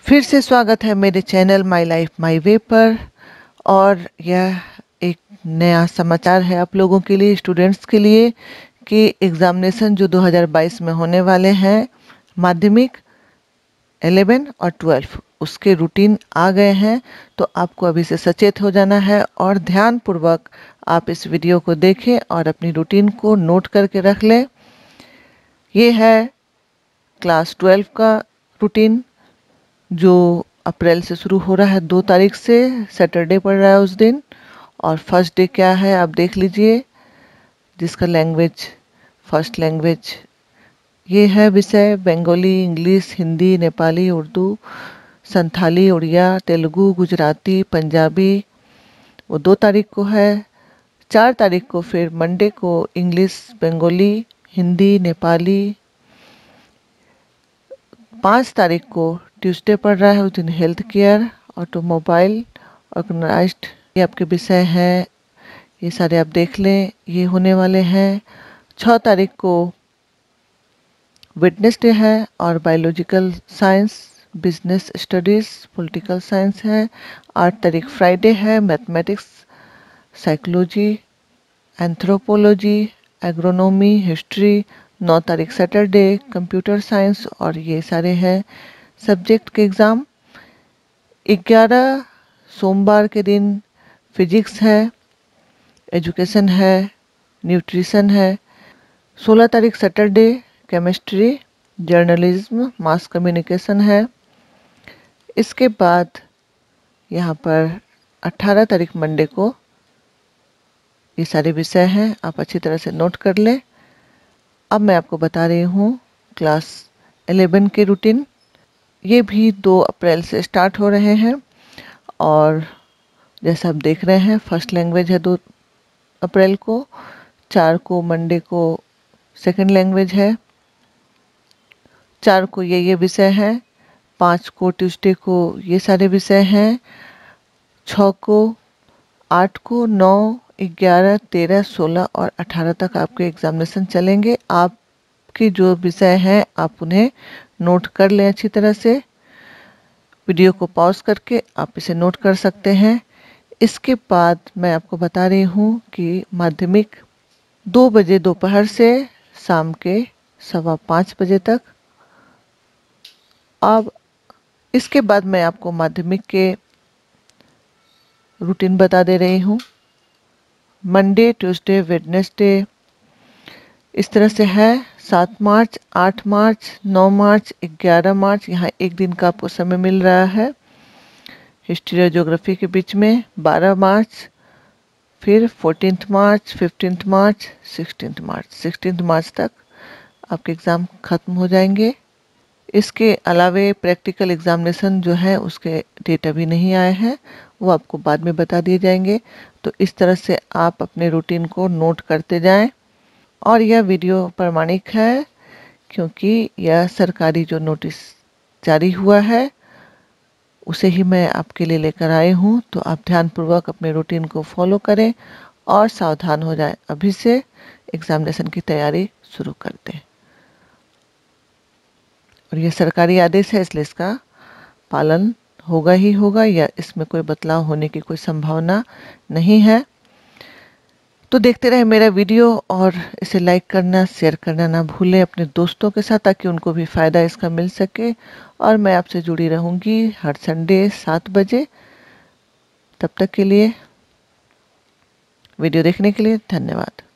फिर से स्वागत है मेरे चैनल माई लाइफ माई वे पर। और यह एक नया समाचार है आप लोगों के लिए, स्टूडेंट्स के लिए, कि एग्ज़ामिनेशन जो 2022 में होने वाले हैं, माध्यमिक 11 और 12, उसके रूटीन आ गए हैं। तो आपको अभी से सचेत हो जाना है और ध्यानपूर्वक आप इस वीडियो को देखें और अपनी रूटीन को नोट करके रख लें। ये है क्लास 12 का रूटीन जो अप्रैल से शुरू हो रहा है, 2 तारीख से सैटरडे पड़ रहा है उस दिन। और फर्स्ट डे क्या है आप देख लीजिए, जिसका लैंग्वेज, फर्स्ट लैंग्वेज ये है विषय बंगाली, इंग्लिश, हिंदी, नेपाली, उर्दू, संथाली, उड़िया, तेलुगु, गुजराती, पंजाबी, वो 2 तारीख को है। 4 तारीख को फिर मंडे को इंग्लिश, बंगाली, हिंदी, नेपाली। 5 तारीख को ट्यूसडे पड़ रहा है, उस दिन हेल्थ केयर, ऑटोमोबाइल, ऑर्गेनाइज्ड, ये आपके विषय हैं। ये सारे आप देख लें, ये होने वाले हैं। 6 तारीख को वेडनेसडे है और biological science, business studies, political science है। 8 तारीख फ्राइडे है, mathematics, psychology, anthropology, agronomy, history. 9 तारीख सैटरडे कंप्यूटर साइंस, और ये सारे हैं सब्जेक्ट के एग्ज़ाम। 11 सोमवार के दिन फिजिक्स है, एजुकेशन है, न्यूट्रिशन है। 16 तारीख Saturday chemistry, journalism, mass communication है। इसके बाद यहाँ पर 18 तारीख मंडे को ये सारे विषय हैं, आप अच्छी तरह से नोट कर लें। अब मैं आपको बता रही हूँ क्लास 11 के रूटीन। ये भी 2 अप्रैल से स्टार्ट हो रहे हैं और जैसा आप देख रहे हैं, फर्स्ट लैंग्वेज है 2 अप्रैल को, 4 को मंडे को सेकंड लैंग्वेज है, 4 को ये विषय हैं, 5 को ट्यूसडे को ये सारे विषय हैं, 6 को, 8 को, 9, 11, 13, 16 और 18 तक आपके एग्जामिनेशन चलेंगे। आपके जो विषय हैं आप उन्हें नोट कर लें अच्छी तरह से। वीडियो को पॉज करके आप इसे नोट कर सकते हैं। इसके बाद मैं आपको बता रही हूँ कि माध्यमिक 2 बजे दोपहर से शाम के 5:15 बजे तक। अब इसके बाद मैं आपको माध्यमिक के रूटीन बता दे रही हूँ। मंडे, ट्यूसडे, वेडनेसडे इस तरह से है। 7 मार्च, 8 मार्च, 9 मार्च, 11 मार्च, यहाँ एक दिन का आपको समय मिल रहा है। हिस्ट्री और ज्योग्राफी के बीच में 12 मार्च, फिर 14 मार्च, 15 मार्च, 16 मार्च तक आपके एग्ज़ाम ख़त्म हो जाएंगे। इसके अलावे प्रैक्टिकल एग्जामिनेशन जो है उसके डेट अभी नहीं आए हैं, वो आपको बाद में बता दिए जाएंगे। तो इस तरह से आप अपने रूटीन को नोट करते जाएं। और यह वीडियो प्रामाणिक है क्योंकि यह सरकारी जो नोटिस जारी हुआ है उसे ही मैं आपके लिए लेकर आई हूँ। तो आप ध्यानपूर्वक अपने रूटीन को फॉलो करें और सावधान हो जाएं। अभी से एग्जामिनेशन की तैयारी शुरू कर दें। और ये सरकारी आदेश है, इसलिए इसका पालन होगा ही होगा, या इसमें कोई बदलाव होने की कोई संभावना नहीं है। तो देखते रहे मेरा वीडियो और इसे लाइक करना, शेयर करना ना भूलें अपने दोस्तों के साथ, ताकि उनको भी फ़ायदा इसका मिल सके। और मैं आपसे जुड़ी रहूँगी हर संडे 7 बजे। तब तक के लिए, वीडियो देखने के लिए धन्यवाद।